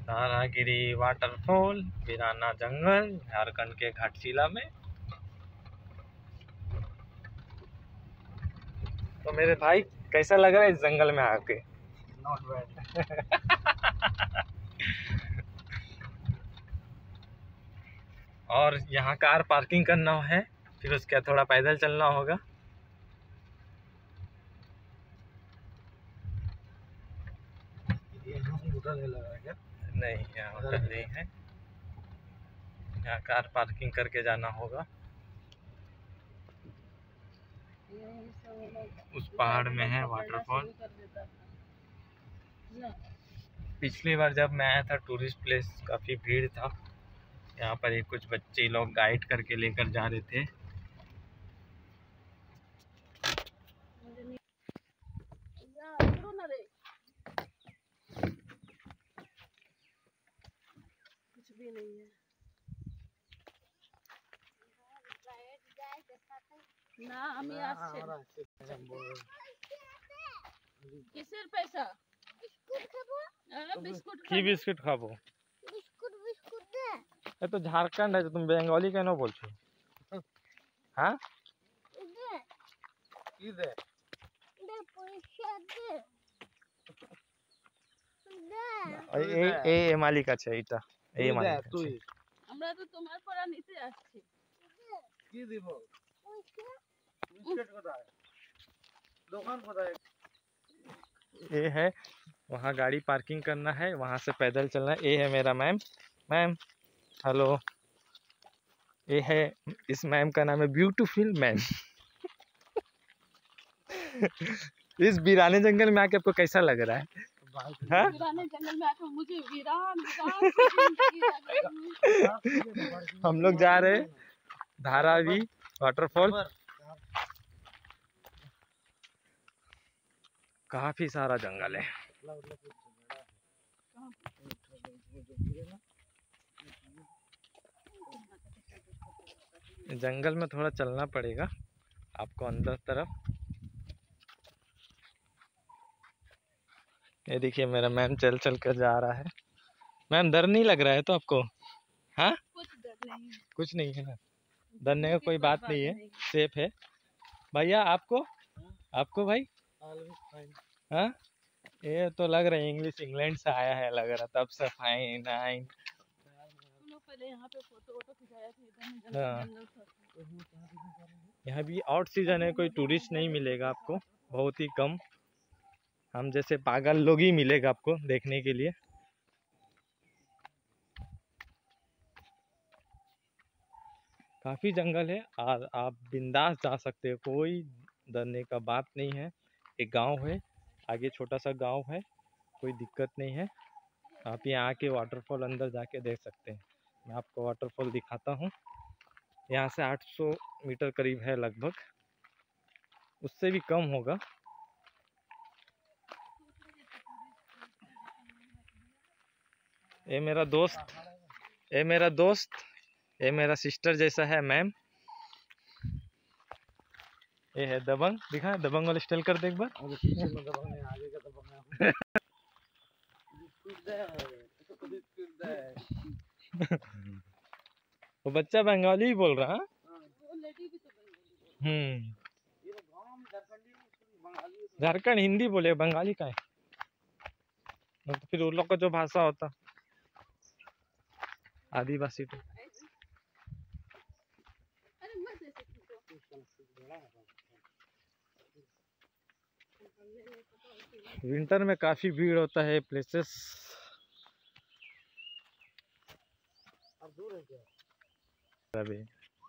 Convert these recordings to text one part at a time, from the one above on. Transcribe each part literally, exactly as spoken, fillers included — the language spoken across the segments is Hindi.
तारागिरी वाटरफॉल, वीराना जंगल, झारखंड के घाटशिला में। तो मेरे भाई कैसा लग रहा है इस जंगल में आके? Not bad. और यहाँ कार पार्किंग करना है, फिर उसके बाद थोड़ा पैदल चलना होगा। होटल है लगा क्या? नहीं, यहाँ होटल नहीं है, यहाँ कार पार्किंग करके जाना होगा। उस पहाड़ में है वाटरफॉल। पिछली बार जब मैं आया था टूरिस्ट प्लेस काफ़ी भीड़ था। यहाँ पर एक कुछ बच्चे लोग गाइड करके लेकर जा रहे थे। कुछ भी नहीं है ना, हम किसের पैसा बिस्कुट की बिस्कुट खाबो? बिस्कुट बिस्कुट दे। ये तो झारखंड है, तो तुम बंगाली क्यों बोलছো? हाँ दे কি দে? दे पैसा दे दे। এই এই মালিক আছে, এইটা এই মালিক আছে। তুই আমরা তো তোমার পড়া নিতে আসছি। কি দিব? পয়সা বিস্কুট কোথায়? দোকান কোথায়? ये है, वहाँ गाड़ी पार्किंग करना है, वहाँ से पैदल चलना है। ये है मेरा मैम। Ma'am hello. ये है, इस मैम का नाम है ब्यूटीफुल मैम। इस वीराने जंगल में आके आपको कैसा लग रहा है? हाँ? वीराने जंगल में आकर मुझे वीरान वीरान हम लोग जा रहे हैं धारावी वाटरफॉल। काफी सारा जंगल है। जंगल में थोड़ा चलना पड़ेगा आपको अंदर तरफ। ये देखिए मेरा मैम चल चल कर जा रहा है। मैम डर नहीं लग रहा है तो आपको? हाँ, कुछ डर नहीं है, कुछ नहीं है ना, डरने का कोई बात नहीं है, सेफ है। भैया आपको आपको भाई? हाँ, ये तो लग रहा है इंग्लिश इंग्लैंड से आया है लग रहा, तब से फाइन फाइन। पहले यहाँ पे फोटो वोटो खिंचाया था। हाँ, यहाँ भी आउट सीजन है, कोई टूरिस्ट नहीं मिलेगा आपको, बहुत ही कम। हम जैसे पागल लोग ही मिलेगा आपको देखने के लिए। काफ़ी जंगल है और आप बिंदास जा सकते हो, कोई डरने का बात नहीं है। एक गांव है आगे, छोटा सा गांव है, कोई दिक्कत नहीं है। आप यहाँ आके वाटरफॉल अंदर जाके देख सकते हैं। मैं आपको वाटरफॉल दिखाता हूँ। यहाँ से आठ सौ मीटर करीब है लगभग, उससे भी कम होगा। ये मेरा दोस्त ये मेरा दोस्त ये मेरा सिस्टर जैसा है मैम। ये है दबंग, दिखा दबंग वाला स्टाइल कर दे एक बार। वो बच्चा बंगाली ही बोल रहा है। हम्म, झारखंड हिंदी बोले, बंगाली का है तो फिर उन लोग का जो भाषा होता आदिवासी तो। विंटर में काफी भीड़ होता है प्लेसेस। अभी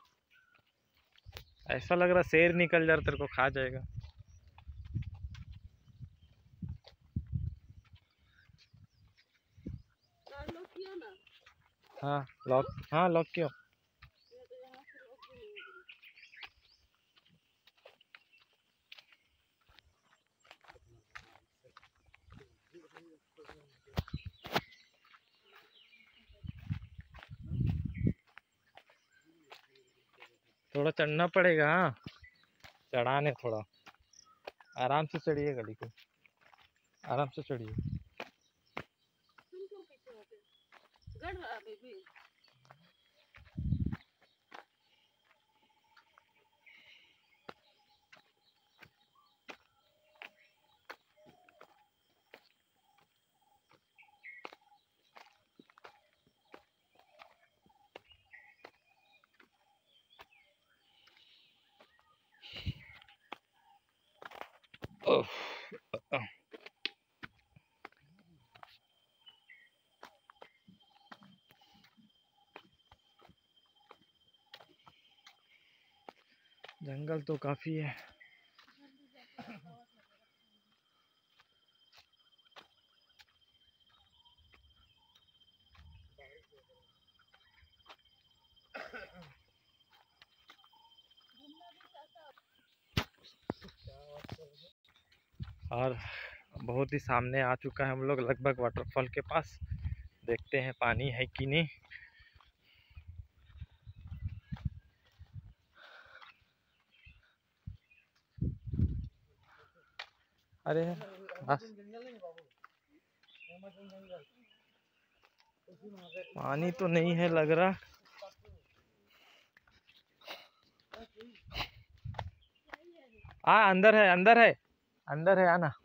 ऐसा लग रहा शेर निकल जा रहा, तेरे को खा जाएगा। हाँ लॉक, हाँ लॉक क्यों? थोड़ा चढ़ना पड़ेगा। हाँ, चढ़ाने थोड़ा आराम से चढ़िए, गाड़ी को आराम से चढ़िए। गढ़ रहा बेबी। ओह, जंगल तो काफी है। और बहुत ही सामने आ चुका है हम लोग लगभग वाटरफॉल के पास। देखते हैं पानी है कि नहीं। अरे बस पानी तो नहीं है लग रहा। हाँ अंदर है अंदर है अंदर है आना।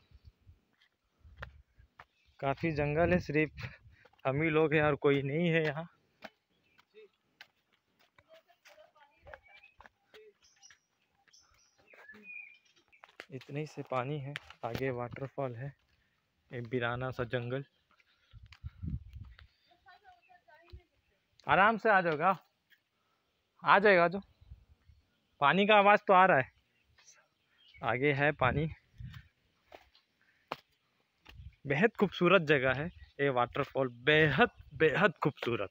काफी जंगल है, सिर्फ हम ही लोग हैं और कोई नहीं है यहाँ। इतने से पानी है, आगे वाटरफॉल है। एक वीराना सा जंगल। आराम से आ जाओगा, आ जाएगा जो। पानी का आवाज तो आ रहा है, आगे है पानी। बेहद खूबसूरत जगह है ये वाटरफॉल, बेहद बेहद खूबसूरत।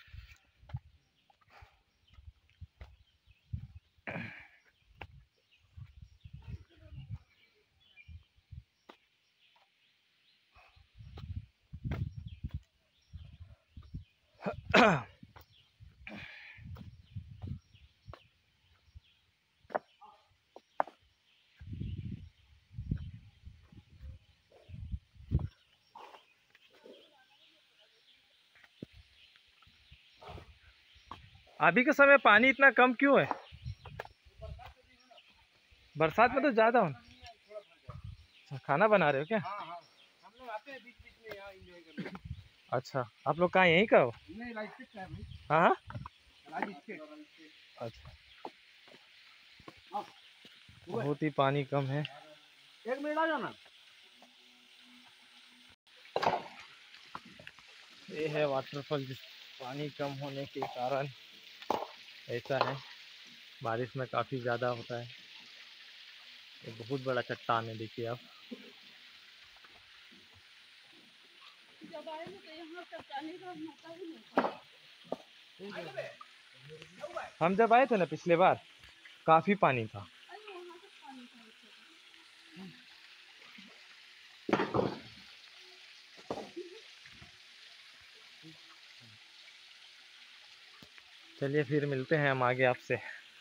अभी के समय पानी इतना कम क्यों है? बरसात में तो ज्यादा हो। खाना बना रहे हो क्या? हाँ हाँ, हम लोग आते हैं बीच बीच में यहाँ एंजॉय करने। अच्छा, आप लोग कहाँ यहीं का हो? नहीं, राजस्टेट का है भाई। हाँ हाँ, राजस्टेट। अच्छा। बहुत ही पानी कम है। एक मिनट आ जाना। ये है वाटरफॉल, जिस पानी कम होने के कारण ऐसा है। बारिश में काफ़ी ज़्यादा होता है। ये बहुत बड़ा चट्टान है, देखिए आप। जब आए ना तो यहाँ चट्टानी का मौका ही नहीं था। हम जब आए थे ना पिछले बार, काफ़ी पानी था। अरे वहाँ से पानी था इससे। चलिए फिर मिलते हैं हम आगे आपसे।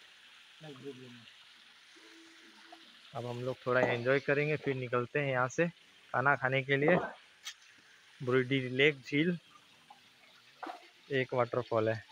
अब हम लोग थोड़ा एंजॉय करेंगे, फिर निकलते हैं यहाँ से खाना खाने के लिए। बुरुडी लेक झील एक वाटरफॉल है।